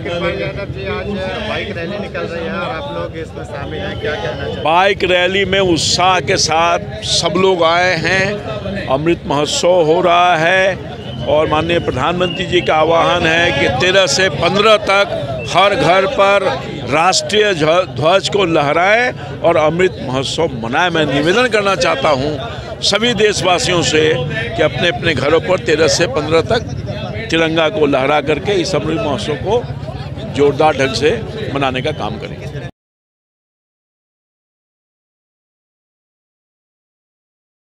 कृपाल यादव जी, आज bike rally निकल रही है और आप लोग इसमें शामिल हैं, क्या कहना चाहिए? बाइक रैली में उत्साह के साथ सब लोग आए हैं। अमृत महोत्सव हो रहा है और माननीय प्रधानमंत्री जी का आह्वान है कि 13 से 15 तक हर घर पर राष्ट्रीय ध्वज को लहराएं और अमृत महोत्सव मनाएं। मैं निवेदन करना चाहता हूं सभी देशवासियों से कि अपने अपने घरों पर 13 से 15 तक तिरंगा को लहरा करके इस अमृत महोत्सव को जोरदार ढंग से मनाने का काम करें।